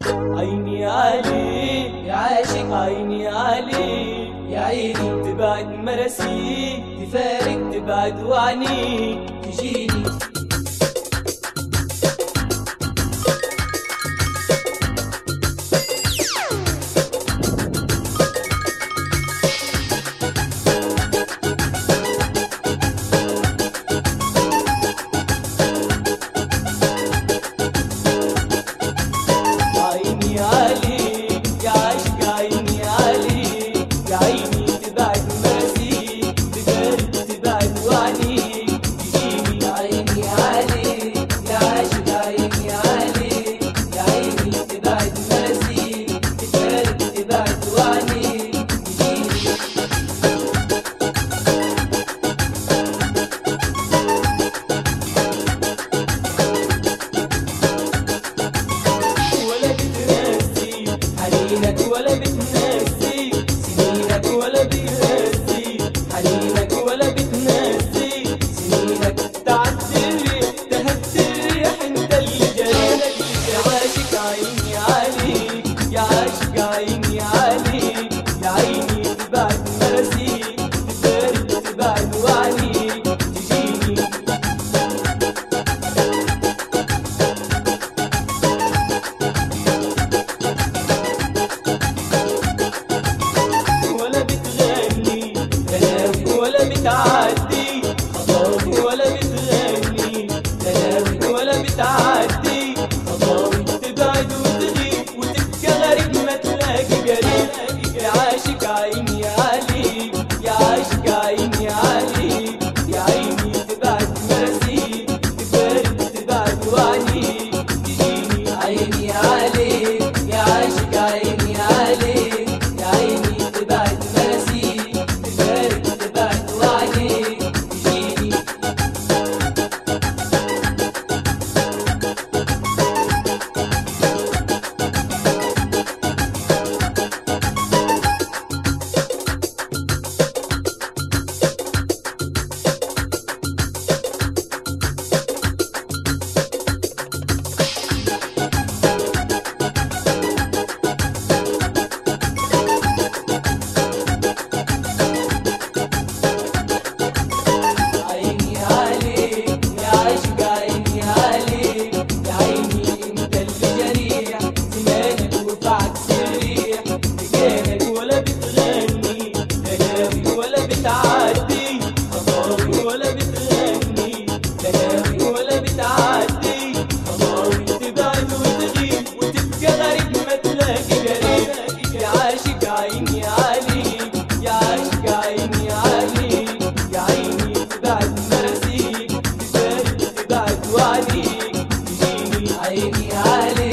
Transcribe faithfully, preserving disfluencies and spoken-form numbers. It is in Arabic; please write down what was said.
عيني علي يا عاشق، عيني علي يا عيني تبعد مراسيك تفارق تبعد وعنيك تجيني. عيني علي يا عاشق عيني علي يا عيني تبعد مراسيك تفارق تبعد وعنيك تجيني. عيني علي يا عاشق، عيني علي يا عيني تبعد مراسيك تفارق تبعد وعنيك تجيني. ولا بتنسي حنينك ولا بتنسي سنينك ولا بتنسي حنينك ولا بتنسي سنينك تعدي الريح تهدي الريح انت اللي جرينك. يا عاشق عيني عليك يا عاشق عيني عليك يا عيني تبعد مراسيك تفارق تبعد وعنيك تجيني. ولا بتغني تلاوي ولا بتعدي خطاوي ولا بتغني تلاوي ولا بتعدي خطاوي تبعد وتغيب وتبكى غريب ما تلاقي قريب. يا عاشق عيني عليك يا عاشق عيني عليك يا عيني تبعد مراسيك تفارق تبعد وعنيك تجيني. عيني عليك يا عاشق، عيني عليك يا عيني تبعد مراسيك تفارق تبعد وعنيك تجيني. عيني عليك يا عاشق، عيني عليك يا عيني انت اللي جريح زمانك وفعك سريح. رجالك ولا بتغني تلاوي ولا بتعدي خطاوي ولا بتغني تلاوي ولا بتعدي خطاوي تبعد وتغيب وتبقى غريب ما تلاقي قريب. يا عاشق عيني عليك يا عاشق عيني عليك يا عيني تبعد مراسيك تفارق تبعد وعنيك تجيني. عيني عليك